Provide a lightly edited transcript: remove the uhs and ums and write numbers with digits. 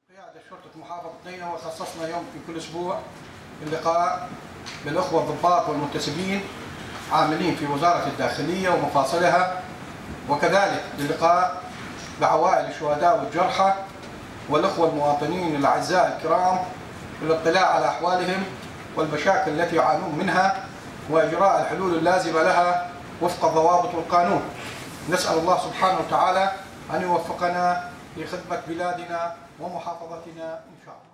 قيادة شرطة محافظة نينوى خصصنا يوم في كل أسبوع اللقاء بالأخوة الضباط والمنتسبين عاملين في وزارة الداخلية ومفاصلها، وكذلك للقاء بعوائل الشهداء والجرحى والأخوة المواطنين الأعزاء الكرام للاطلاع على أحوالهم والمشاكل التي يعانون منها وإجراء الحلول اللازمة لها وفق الضوابط والقانون. نسأل الله سبحانه وتعالى أن يوفقنا لخدمة بلادنا ومحافظتنا إن شاء الله.